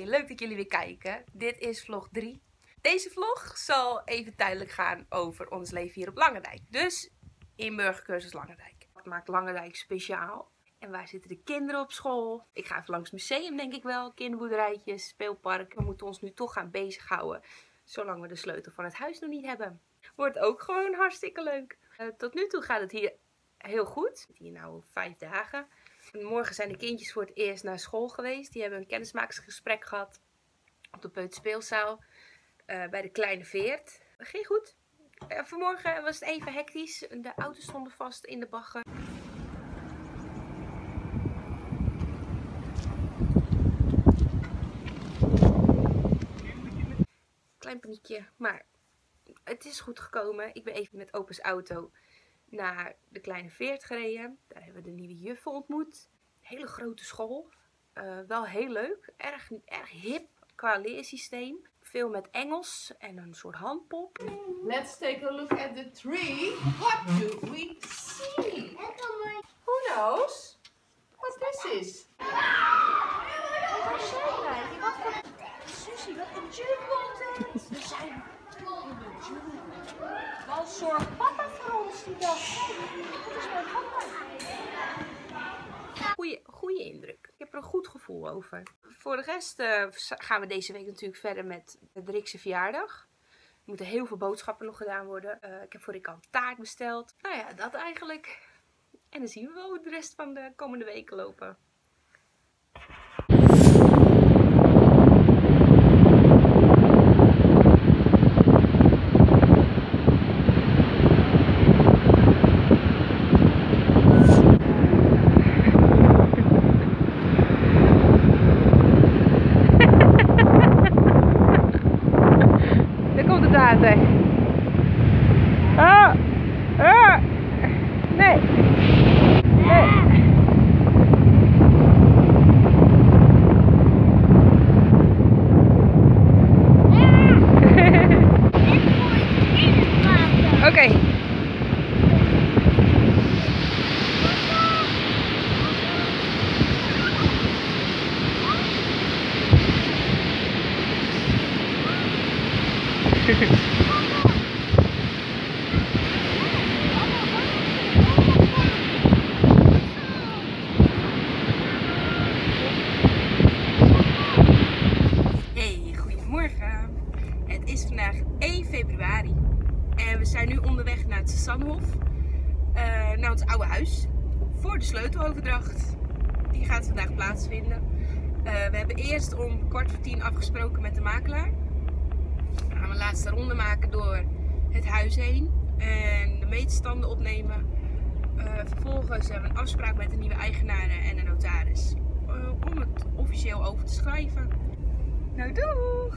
leuk dat jullie weer kijken. Dit is vlog 3. Deze vlog zal even tijdelijk gaan over ons leven hier op Langendijk. Dus in burgercursus Langendijk. Dat maakt Langendijk speciaal. En waar zitten de kinderen op school? Ik ga even langs het museum, denk ik wel. Kinderboerderijtjes, speelpark. We moeten ons nu toch gaan bezighouden. Zolang we de sleutel van het huis nog niet hebben. Wordt ook gewoon hartstikke leuk. Tot nu toe gaat het hier heel goed. Hier nou 5 dagen. Morgen zijn de kindjes voor het eerst naar school geweest. Die hebben een kennismakingsgesprek gehad op de peuterspeelzaal bij de Kleine Veert. Dat ging goed. Vanmorgen was het even hectisch. De auto's stonden vast in de bagger. Klein paniekje, maar het is goed gekomen. Ik ben even met opa's auto naar de Kleine Veert gereden. Daar hebben we de nieuwe juffen ontmoet. Hele grote school. Wel heel leuk. Erg hip qua leersysteem. Veel met Engels en een soort handpop. Let's take a look at the tree. What do we see? Who knows what this is? Waar zijn wij? Wat voor... Susie, wat een jungle tent. We zijn in de jungle. Wat zorgt papa voor ons die dag? Dat is mijn papa. Goeie indruk. Ik heb er een goed gevoel over. Voor de rest gaan we deze week natuurlijk verder met Rikse verjaardag. Er moeten heel veel boodschappen nog gedaan worden. Ik heb voor Rick al een taart besteld. Nou ja, dat eigenlijk. En dan zien we wel hoe de rest van de komende weken lopen. Nee. Oké. Hey, goedemorgen. Het is vandaag 1 februari en we zijn nu onderweg naar het Sassanhof, naar ons oude huis, voor de sleuteloverdracht. Die gaat vandaag plaatsvinden. We hebben eerst om 9:15 afgesproken met de makelaar. Dan gaan we een laatste ronde maken door het huis heen en de meetstanden opnemen. Vervolgens hebben we een afspraak met de nieuwe eigenaren en de notaris om het officieel over te schrijven. Nou, doeg!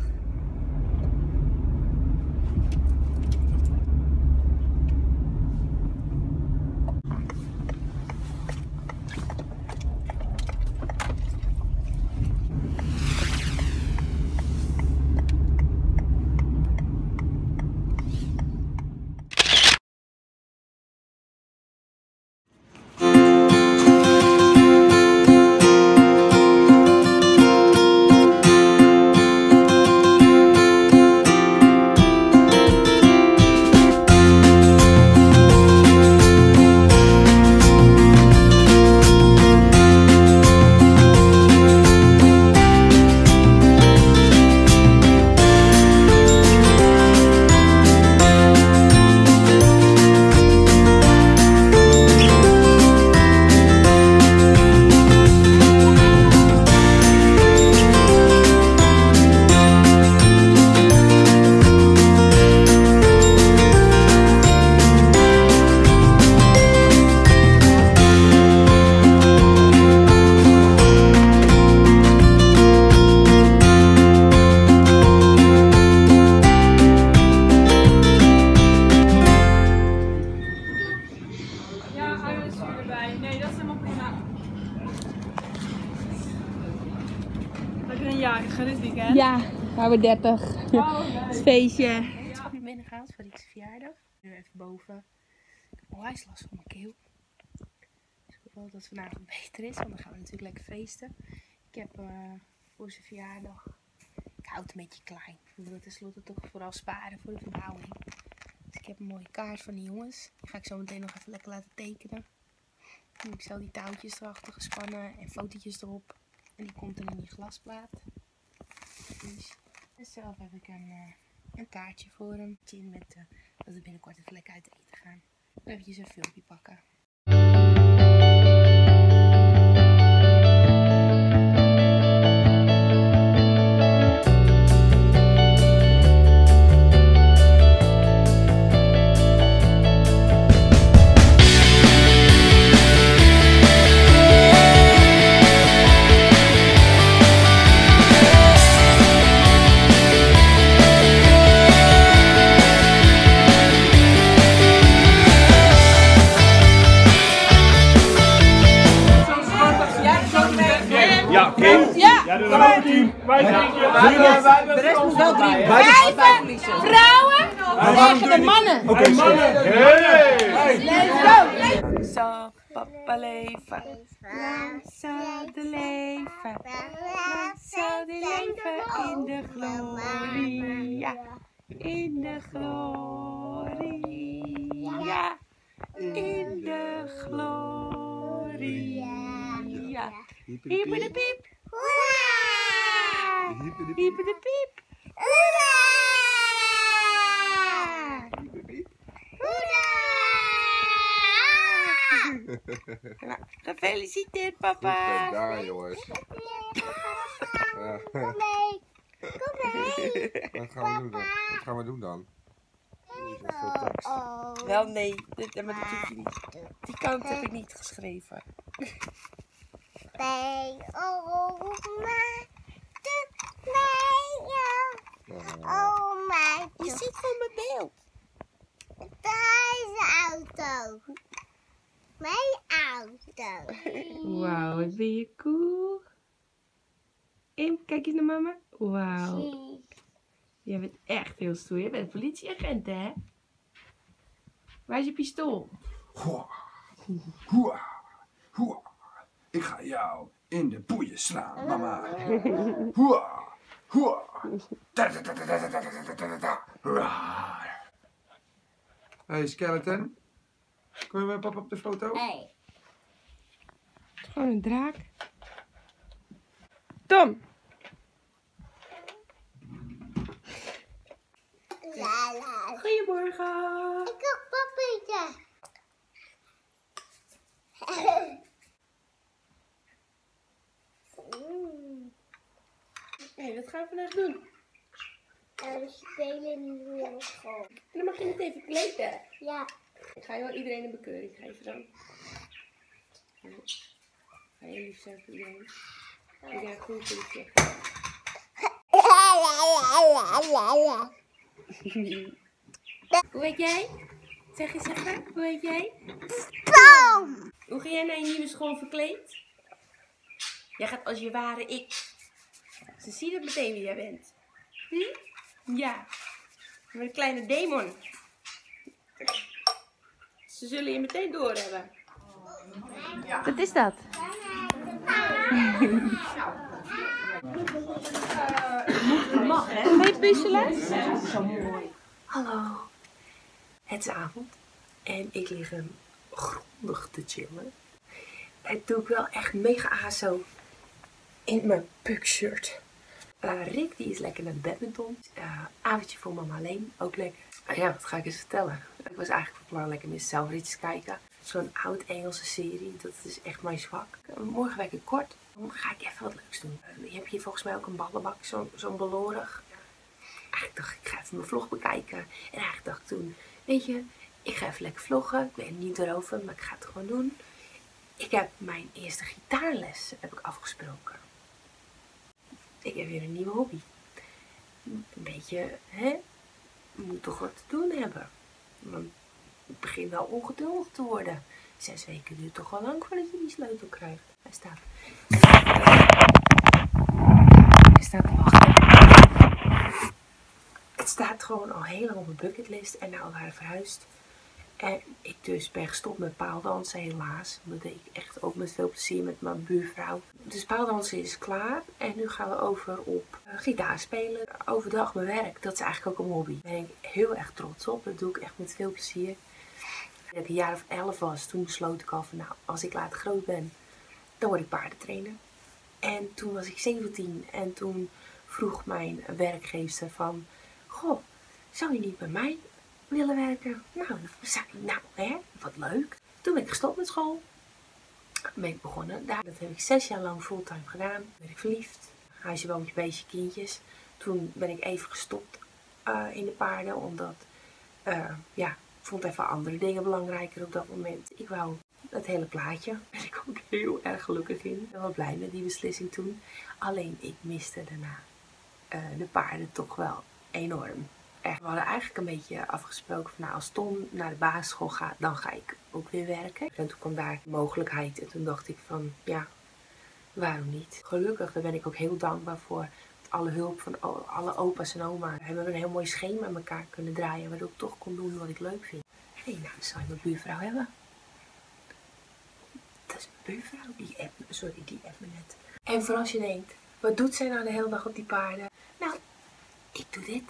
dit weekend? Ja, gaan we 30. Oh, nee. Het feestje. Ik heb naar binnen gehaald voor Riekse verjaardag. Nu even boven. Ik heb onwijs last van mijn keel. Dus ik hoop wel dat het vanavond beter is, want dan gaan we natuurlijk lekker feesten. Ik heb voor zijn verjaardag hou het een beetje klein. Ik wil het tenslotte toch vooral sparen voor de verbouwing. Dus ik heb een mooie kaart van de jongens. Die ga ik zo meteen nog even lekker laten tekenen. Nu heb ik zo die touwtjes erachter gespannen en fotootjes erop. En die komt dan in die glasplaat. Dus zelf heb ik een kaartje voor hem. Met dat we binnenkort even lekker uit eten gaan. Even een filmpje pakken. Ja, Kim. Ja, de rode team. Wij zijn De rest moet wel 3. 5 vrouwen tegen de mannen. Oké, mannen. Let's go. Zo, papa leven. Zo de leven. Zo de leven in de gloria. In de gloria. In de gloria. Hyper de piep. Hoera! Hyper de piep. Hoera! Nou, gefeliciteerd papa. Kijk daar jongens. Kom mee. Wat gaan we doen dan? Wel nee, maar dat hoef je niet. Die kant heb ik niet geschreven. Bij oma. Oma. Je ziet van mijn beeld. Daar is de auto. Mijn auto. Wauw, wat ben je cool. Im, kijk eens naar mama. Wauw. Jij bent echt heel stoer. Je bent een politieagent, hè? Waar is je pistool? Ik ga jou in de boeien slaan, mama. Hey Skeleton. Kom je met papa op de foto? Hey. Het is gewoon een draak. Tom. Goedemorgen. Ik heb papietje. Hé, wat gaan we vandaag doen? We spelen nu op school. Dan mag je het even kleden. Ja. Ik ga je wel iedereen een bekeuring geven dan. Ja. Ga je lief zijn voor iedereen? Ik ben goed voor de Hoe heet jij? Zeg eens even, hoe heet jij? Boom! Hoe ga jij naar je nieuwe school verkleed? Jij gaat als je ware ik. Ze zien het meteen wie jij bent. Ja. Met een kleine demon. Ze zullen je meteen doorhebben. Wat is dat? Mag hè? Ga je puzzelen? Zo mooi. Hallo. Het is avond. En ik lig hem grondig te chillen. Dat doe ik wel echt mega aso in mijn pukshirt. Rick die is lekker naar de badminton. Avondje voor mama alleen, ook lekker. Ja, wat ga ik eens vertellen? Ik was eigenlijk van plan lekker met zelfritjes kijken. Zo'n oud Engelse serie, dat is echt mijn zwak. Morgen werk ik kort. Dan ga ik even wat leuks doen. Je hebt hier volgens mij ook een ballenbak, zo'n belorig. Eigenlijk dacht ik ga even mijn vlog bekijken. En eigenlijk dacht ik toen, weet je, ik ga even lekker vloggen. Ik weet niet erover, maar ik ga het gewoon doen. Ik heb mijn eerste gitaarles afgesproken. Ik heb weer een nieuwe hobby. Een beetje, hè? Je moet toch wat te doen hebben. Want ik begin wel ongeduldig te worden. 6 weken duurt toch wel lang voordat je die sleutel krijgt. Hij staat te wachten. Het staat gewoon al heel lang op mijn bucketlist. En nou waren we verhuisd. En ik dus ben gestopt met paaldansen helaas. Dat deed ik echt ook met veel plezier met mijn buurvrouw. Dus paaldansen is klaar. En nu gaan we over op gitaar spelen. Overdag mijn werk. Dat is eigenlijk ook een hobby. Daar ben ik heel erg trots op. Dat doe ik echt met veel plezier. Toen ik een jaar of 11 was, toen besloot ik al van nou, als ik later groot ben, dan word ik paardentrainer. En toen was ik 17 en toen vroeg mijn werkgever van, goh, zou je niet bij mij willen werken? Nou, zei ik, nou hè, wat leuk. Toen ben ik gestopt met school. Ben ik begonnen daar. Dat heb ik 6 jaar lang fulltime gedaan. Toen ben ik verliefd. Huisje, woontje, beestje, kindjes. Toen ben ik even gestopt in de paarden, omdat ja, ik vond even andere dingen belangrijker op dat moment. Ik wou het hele plaatje. Daar ben ik ook heel erg gelukkig in. Ik ben wel blij met die beslissing toen. Alleen ik miste daarna de paarden toch wel enorm. Echt, we hadden eigenlijk een beetje afgesproken van nou, als Tom naar de basisschool gaat, dan ga ik ook weer werken. En toen kwam daar de mogelijkheid en toen dacht ik van ja, waarom niet? Gelukkig, daar ben ik ook heel dankbaar voor. Alle hulp van alle opa's en oma's. We hebben een heel mooi schema met elkaar kunnen draaien, waardoor ik toch kon doen wat ik leuk vind. Hé, nou, dan zou je mijn buurvrouw hebben. Dat is mijn buurvrouw, die app me net. En voor als je denkt, wat doet zij nou de hele dag op die paarden? Nou, ik doe dit.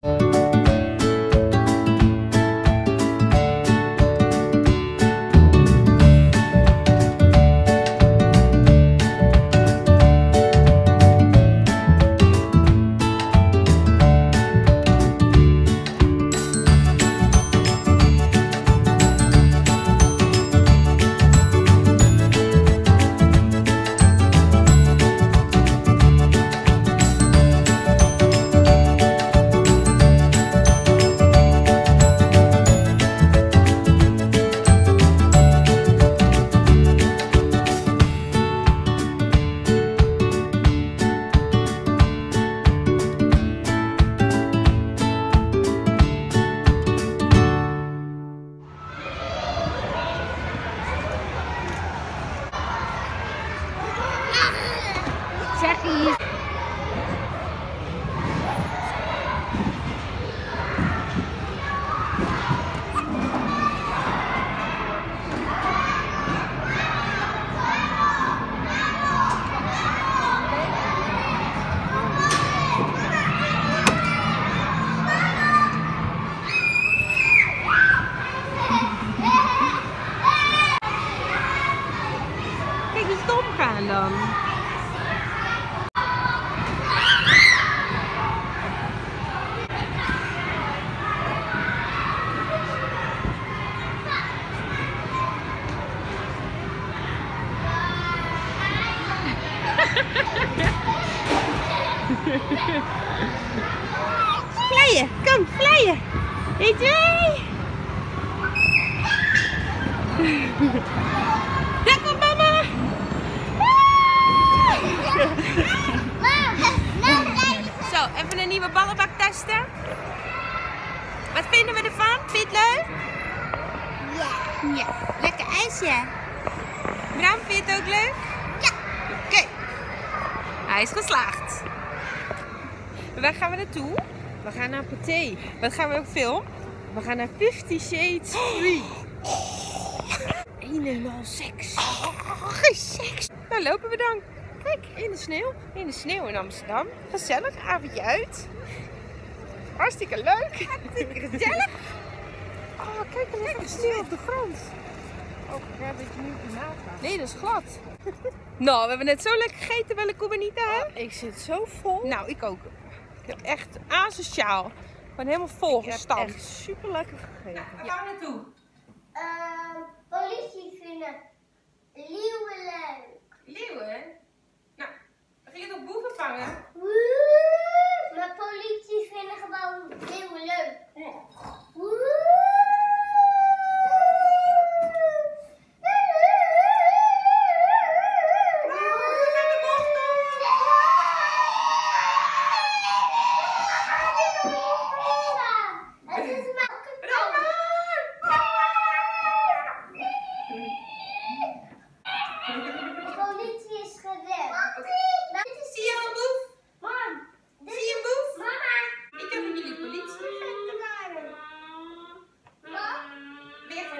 Kijk eens Tom gaan dan. Vlijen, kom, vlijen. 1, 2. Daar komt mama. Zo, even een nieuwe ballenbak testen. Wat vinden we ervan? Vind je het leuk? Ja. Ja. Lekker ijsje. Bram, vind je het ook leuk? Ja. Oké. Hij is geslaagd. Waar gaan we naartoe? We gaan naar Pathé. Wat gaan we ook filmen? We gaan naar 50 Shades 3. Een en al seks. Seks. Nou lopen we dan. Kijk, In de sneeuw. in de sneeuw in Amsterdam. Gezellig, avondje uit. Hartstikke leuk. Hartstikke gezellig. Oh, kijk, er ligt sneeuw op de grond. Oh, ja, dat je nu op de naald gaat. Nee, dat is glad. Nou, we hebben net zo lekker gegeten bij de Cubanita, hè? Ik zit zo vol. Nou, ik ook. Ik heb echt asociaal. Ik ben helemaal vol Ik heb gestampt. echt super lekker gegeten. Waar gaan we naartoe? Politie vinden leeuwen leuk. Leeuwen? Nou, we gingen toch boeven vangen? Woe! Maar politie vinden gewoon leeuwen leuk. Woe! Het is maar de politie is gered. Zie je een boef? Mam, Zie je een boef? mama. Ik heb van jullie politieagenten waren. Wat? Weer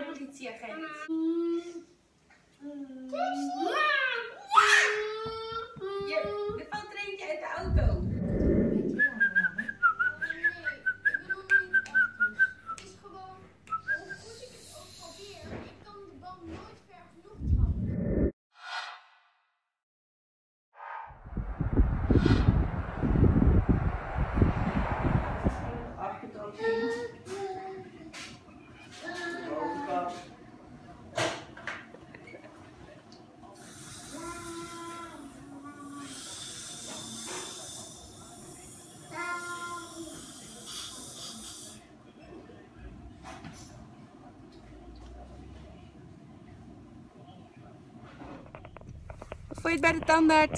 je het bij de tandarts?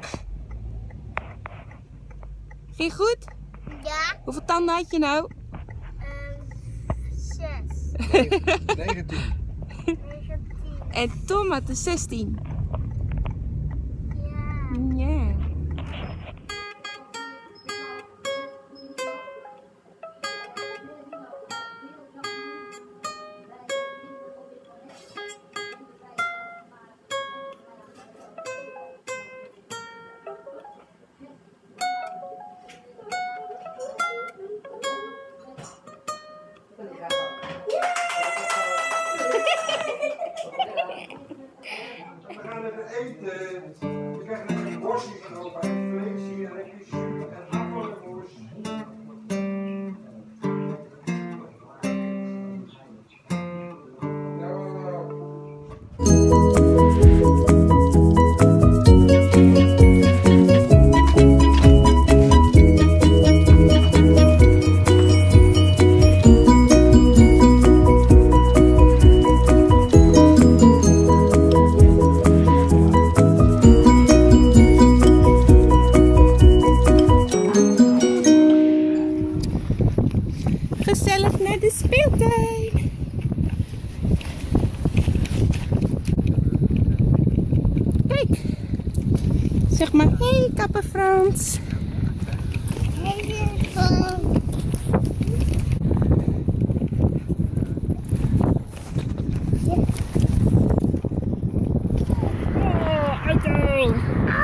Ging goed? Ja. Hoeveel tanden had je nou? 6. 19. 19. En Tom had er 16. Ja. Ja. We gaan even eten. We krijgen een worstje van opa en vlees hier en lekker jus en appelworst. Gezellig naar de speeltuin. Kijk. Zeg maar, hey kapper Frans. Oh, auto.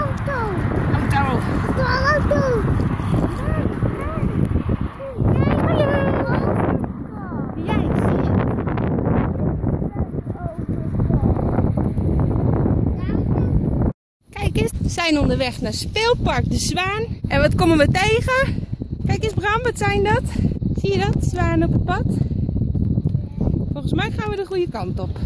Kijk eens, we zijn onderweg naar Speelpark de Zwaan. En wat komen we tegen? Kijk eens Bram, wat zijn dat? Zie je dat? Zwaan op het pad. Volgens mij gaan we de goede kant op.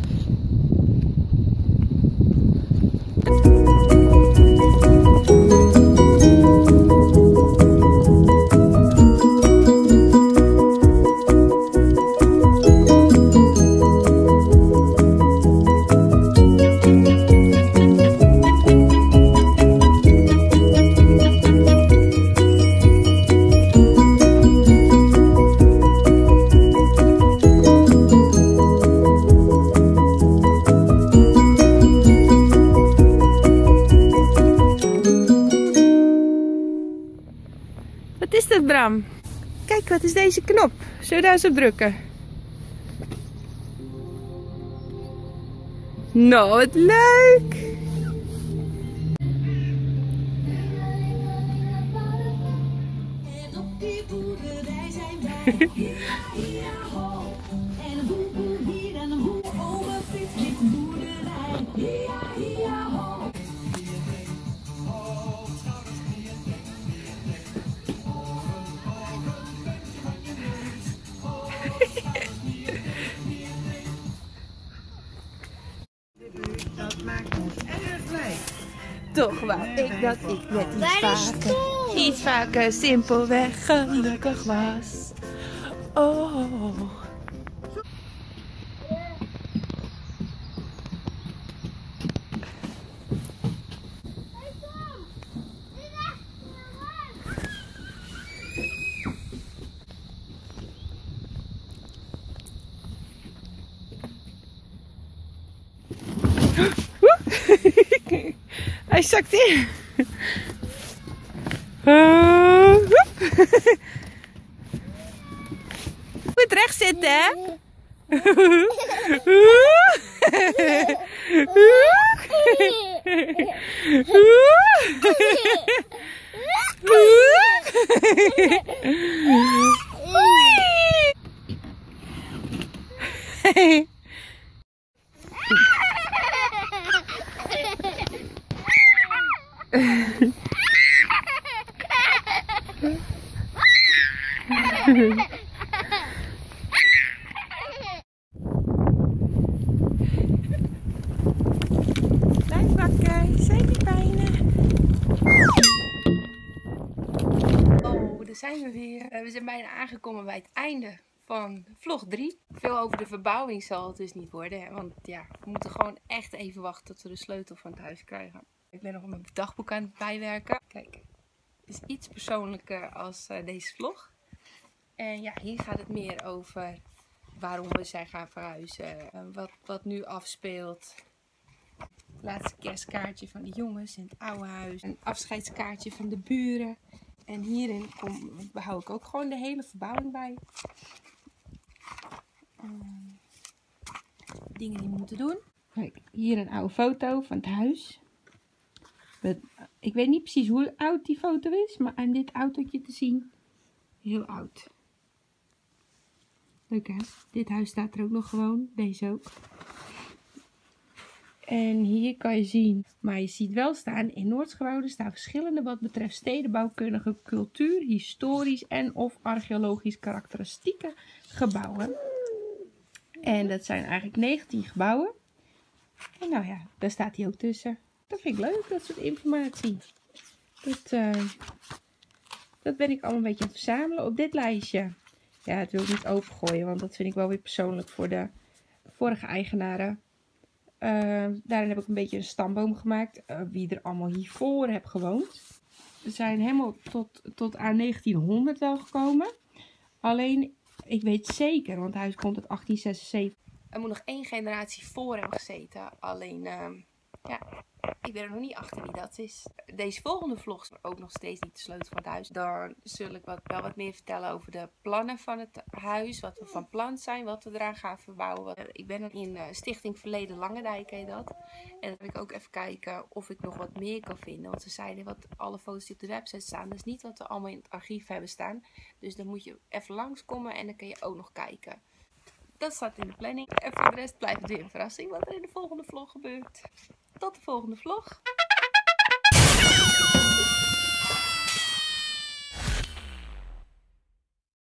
Wat is dat, Bram? Kijk, wat is deze knop? Zullen we daar eens op drukken? Nou, wat leuk! En op die boerderij zijn wij. Ja, ho. En een boe hier en een boe over Piet boerderij. Ja, ho. Dat maakt ons erg blij. Toch wou ik dat ik net iets vaker simpelweg gelukkig was. Oh. Hij zakt in. Goed recht zitten, hè? Blijf wakker, zijn die bijna. Oh, daar zijn we weer. We zijn bijna aangekomen bij het einde van vlog 3. Veel over de verbouwing zal het dus niet worden. Hè? Want ja, we moeten gewoon echt even wachten tot we de sleutel van het huis krijgen. Ik ben nog op mijn dagboek aan het bijwerken. Kijk, het is iets persoonlijker als deze vlog. En ja, hier gaat het meer over waarom we zijn gaan verhuizen. Wat nu afspeelt. Laatste kerstkaartje van de jongens in het oude huis. Een afscheidskaartje van de buren. En hierin hou ik ook gewoon de hele verbouwing bij. Dingen die we moeten doen. Kijk, hier een oude foto van het huis. Ik weet niet precies hoe oud die foto is, maar aan dit autootje te zien, heel oud. Leuk hè? Dit huis staat er ook nog gewoon. Deze ook. En hier kan je zien, maar je ziet wel staan, in Noordsgewouden staan verschillende wat betreft stedenbouwkundige, cultuur, historisch en of archeologisch karakteristieke gebouwen. En dat zijn eigenlijk 19 gebouwen. En nou ja, daar staat hij ook tussen. Dat vind ik leuk, dat soort informatie. Dat ben ik allemaal een beetje aan het verzamelen op dit lijstje. Ja, het wil ik niet opengooien, want dat vind ik wel weer persoonlijk voor de vorige eigenaren. Daarin heb ik een beetje een stamboom gemaakt. Wie er allemaal hiervoor heb gewoond. We zijn helemaal tot aan 1900 wel gekomen. Alleen, ik weet zeker, want het huis komt uit 1876. Er moet nog 1 generatie voor hem gezeten. Alleen, ja, ik ben er nog niet achter wie dat is. Deze volgende vlog is ook nog steeds niet de sleutel van het huis. Dan zul ik wel wat meer vertellen over de plannen van het huis. Wat we van plan zijn, wat we eraan gaan verbouwen. Ik ben in Stichting Verleden Langendijk, heet dat. En dan wil ik ook even kijken of ik nog wat meer kan vinden. Want ze zeiden, alle foto's die op de website staan, dat is niet wat we allemaal in het archief hebben staan. Dus dan moet je even langskomen en dan kun je ook nog kijken. Dat staat in de planning. En voor de rest blijft het weer een verrassing wat er in de volgende vlog gebeurt. Tot de volgende vlog.